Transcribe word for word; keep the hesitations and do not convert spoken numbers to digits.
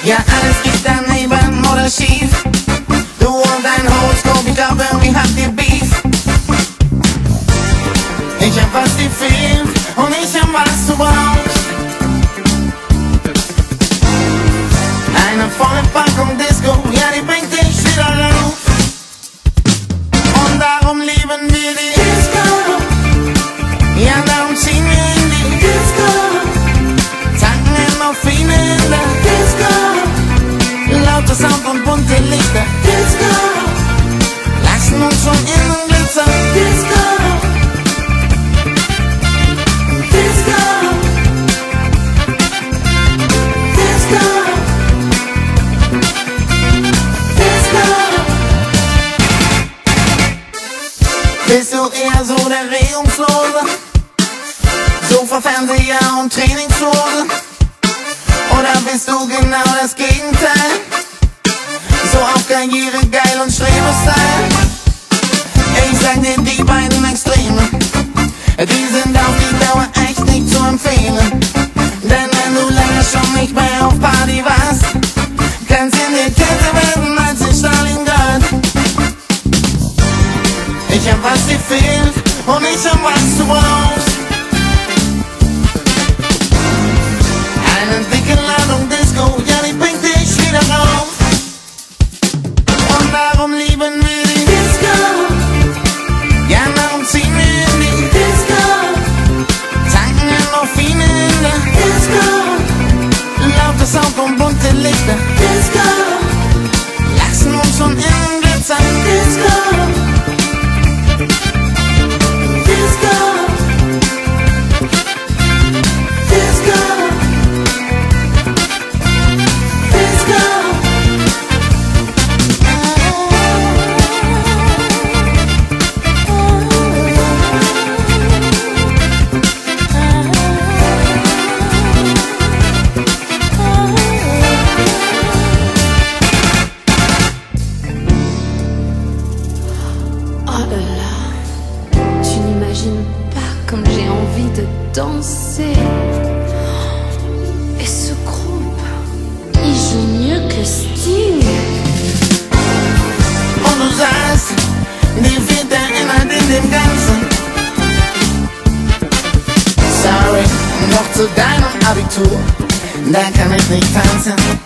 Ja, alles geht daneben oder schief. Du und dein Horoskop, ich glaub, irgendwie habt ihr Beef. Ich hab was dir fehlt und ich hab was du brauchst. Eine volle Packung Disco, ja, die bringt dich wieder rauf. Und darum lieben wir die Disco. Ja, darum ziehen wir in die Disco. Tanken Endorphine in der Disco. Lauter Sound und bunte Lichter Disco. Lassen uns von innen glitzern Disco. Disco. Disco. Bist du eher so der Regungslose? Sofa, Fernseher und Trainingshose? Oder bist du genau das Gegenteil? So auf Karriere geil und Streber-Style? Ich sag dir, die beiden Extreme, die sind auf die Dauer echt nicht zu empfehlen. Denn wenn du lange schon nicht mehr auf Party warst, kannst in dir kälter werden als in Stalingrad. Ich hab was dir fehlt und ich hab was du brauchst. Eine dicke Ladung Disco, ja, die bringt dich wieder rauf. Und darum lieben wir die Disco. Ja, darum ziehen wir in die Disco. Tanken Endorphine in der Disco. Lauter Sound und bunte Lichter Disco. Lassen uns von innen glitzern Disco. Comme j'ai envie de danser. Et ce groupe, il joue mieux que Sting. Und du sagst, dir fehlt der Inhalt in dem Ganzen. Sorry, noch zu deinem Abitur, da kann ich nicht tanzen.